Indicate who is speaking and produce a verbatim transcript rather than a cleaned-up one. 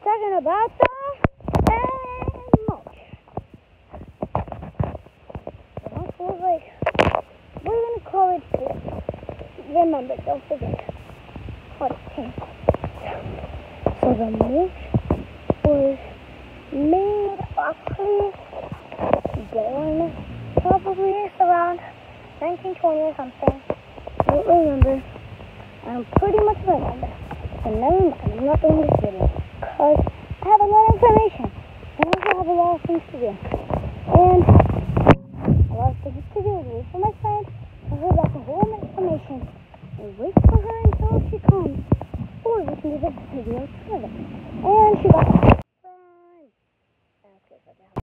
Speaker 1: talking about the and mulch. The mulch was like, we're gonna call it this. Remember, don't forget. What it So the mulch was made roughly born probably around nineteen twenty or something. I don't remember. I don't pretty much remember. So never mind, I'm not doing this video because I have a lot of information. I also have a lot of things to do. And a lot of things to do. Wait for my friend. Tell her about the whole information. And wait for her until she comes. Or we can do the video together. And she got